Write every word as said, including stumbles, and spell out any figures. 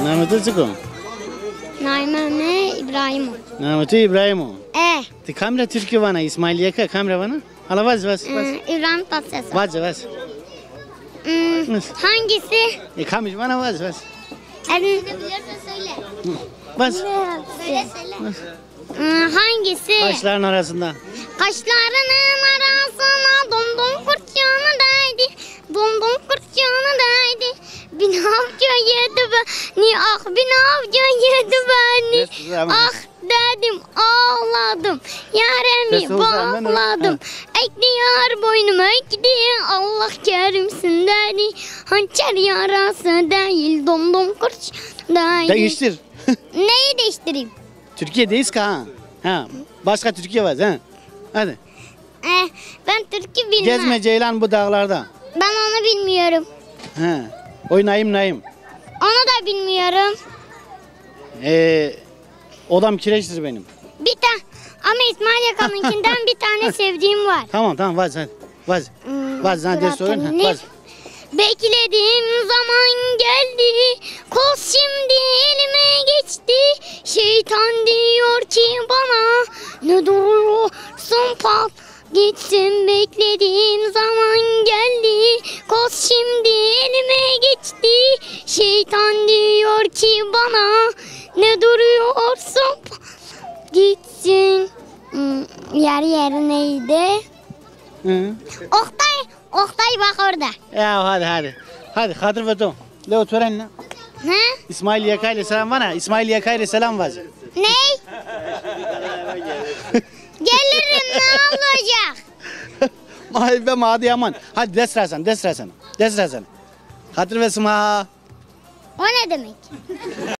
Namıtı çıkın. Naime İbrahim. Namıtı İbrahim o. E. Ti kamera Türkiye bana İsmail Yaka kamera bana. Hala vaz vaz vaz. e, İbrahim Tatlıses. Vaz vaz. Hmm, hangisi? E kamış bana vaz vaz. Biliyorsa söyle. Vaz. Söyle söyle. Hmm, hangisi? Kaşların arasında. Kaşlarının arasına domdom kurtçağını değdi. Domdom kurtçağını değdi. Binavca yedi beni. Ah binavca yedi beni. Ah dedim ağladım. Yaremi bağladım. Ekliyar boynuma ekti. Allah kerimsin dedi. Hançer yarası değil. Domdom kurtçağını değdi. Değiştir. Neyi değiştireyim? Türkiye'deyiz ki ha. Ha. Başka Türkiye var ha. Hadi. Eh, ben Türk'ü bilmem. Gezme Ceylan bu dağlarda. Ben onu bilmiyorum. Ha. Oy Naim Naim. Onu da bilmiyorum. Ee, odam kireçtir benim. Bir tane ama İsmail Yakan'ınkinden bir tane sevdiğim var. Tamam tamam vaz hadi. Vaz. Hmm, Vaz sana dur de sorun. Ha, hatırlayayım. vaz. Beklediğim zaman geldi. Koz şimdi elime geçti. Şeytan diyor ki bana ne duruyorsun pat gitsin. Beklediğim zaman geldi. Koz şimdi elime geçti. Şeytan diyor ki bana ne duruyorsun pat gitsin. Hmm, yer yer neydi? Hı. Oktay, Oktay bak orada. Ya hadi hadi. Hadi Kadir ve Tom. Leo törenle. Ne? İsmail Yaka ile selam var ha. İsmail Yaka ile selam var. Ne? Gelirim ne olacak? Mahir ve Madi Aman. Hadi desrasan desrasan. Desrasan. Kadir ve Sıma. O ne demek?